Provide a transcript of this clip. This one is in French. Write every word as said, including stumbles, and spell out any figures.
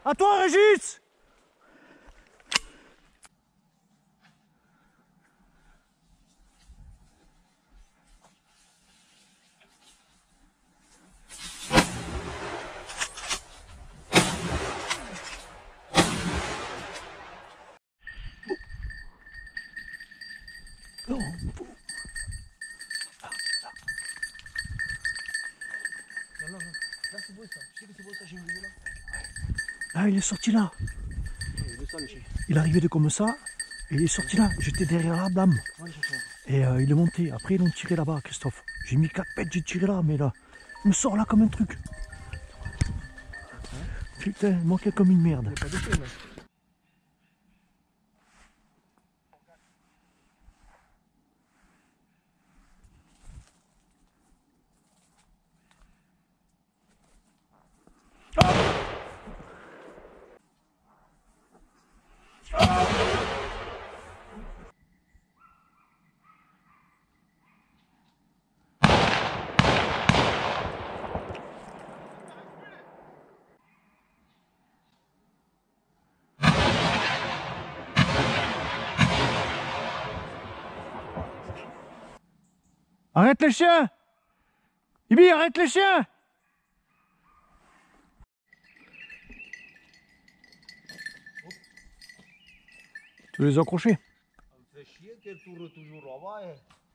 À toi, Régis! Non. Non, non, non. Là, c'est beau ça. Tu sais que c'est beau ça, j'ai une vidéo là. Ah, il est sorti là. Il est ça, le chien. Il est arrivé de comme ça. Et il est sorti là. J'étais derrière la blâme. Ouais, je sais. Et euh, il est monté. Après, ils l'ont tiré là-bas, Christophe. J'ai mis quatre pètes, j'ai tiré là. Mais là, il me sort là comme un truc. Putain, il manquait comme une merde. Il n'y a pas de chien, là. Arrête les chiens! Ibi, arrête les chiens! Tu veux les accrocher? Ça me fait chier qu'elle tourne toujours là-bas.